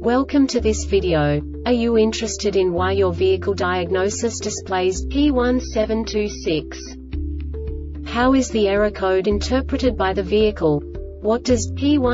Welcome to this video. Are you interested in why your vehicle diagnosis displays P1726? How is the error code interpreted by the vehicle? What does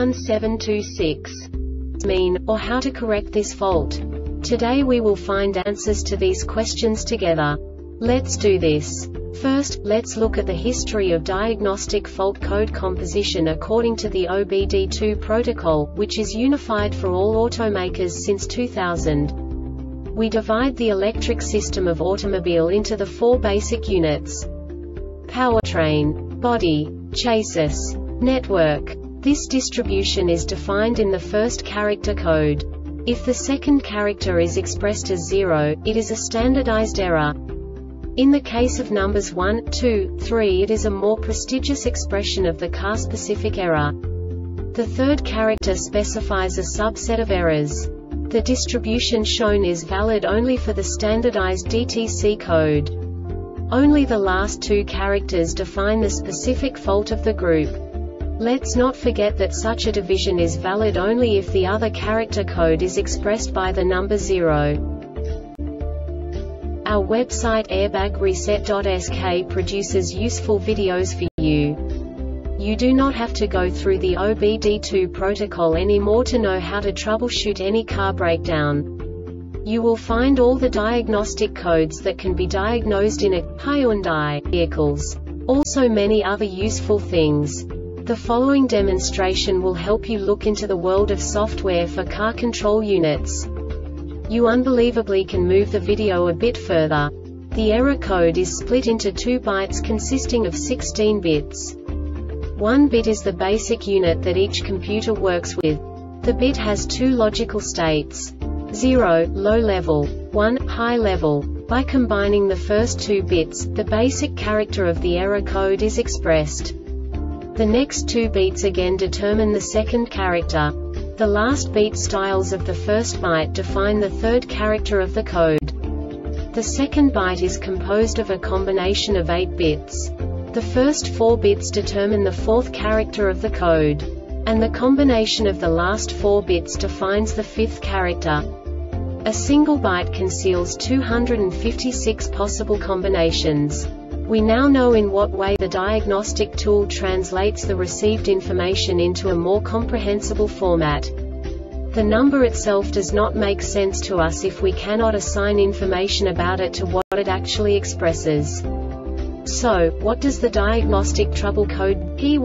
P1726 mean, or how to correct this fault? Today we will find answers to these questions together. Let's do this. First, let's look at the history of diagnostic fault code composition according to the OBD2 protocol, which is unified for all automakers since 2000. We divide the electric system of automobile into the four basic units: powertrain, body, chassis, network. This distribution is defined in the first character code. If the second character is expressed as 0, it is a standardized error. In the case of numbers 1, 2, 3, it is a more prestigious expression of the car-specific error. The third character specifies a subset of errors. The distribution shown is valid only for the standardized DTC code. Only the last two characters define the specific fault of the group. Let's not forget that such a division is valid only if the other character code is expressed by the number 0. Our website airbagreset.sk produces useful videos for you. You do not have to go through the OBD2 protocol anymore to know how to troubleshoot any car breakdown. You will find all the diagnostic codes that can be diagnosed in a Hyundai vehicles. Also many other useful things. The following demonstration will help you look into the world of software for car control units. You unbelievably can move the video a bit further. The error code is split into 2 bytes consisting of 16 bits. 1 bit is the basic unit that each computer works with. The bit has 2 logical states: 0, low level, 1, high level. By combining the first 2 bits, the basic character of the error code is expressed. The next 2 beats again determine the second character. The last beat styles of the first byte define the third character of the code. The second byte is composed of a combination of 8 bits. The first 4 bits determine the fourth character of the code. And the combination of the last 4 bits defines the fifth character. A single byte conceals 256 possible combinations. We now know in what way the diagnostic tool translates the received information into a more comprehensible format. The number itself does not make sense to us if we cannot assign information about it to what it actually expresses. So, what does the diagnostic trouble code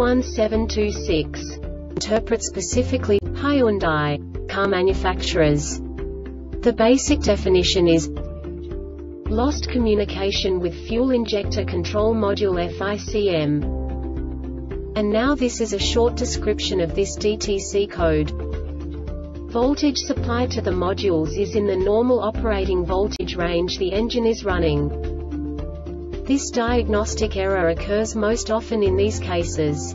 P1726 interpret specifically Hyundai car manufacturers? The basic definition is lost communication with fuel injector control module FICM. And now this is a short description of this DTC code. Voltage supplied to the modules is in the normal operating voltage range the engine is running. This diagnostic error occurs most often in these cases.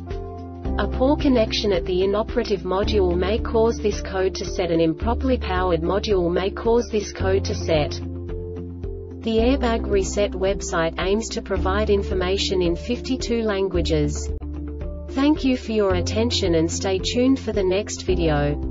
A poor connection at the inoperative module may cause this code to set. An improperly powered module may cause this code to set. The Airbag Reset website aims to provide information in 52 languages. Thank you for your attention and stay tuned for the next video.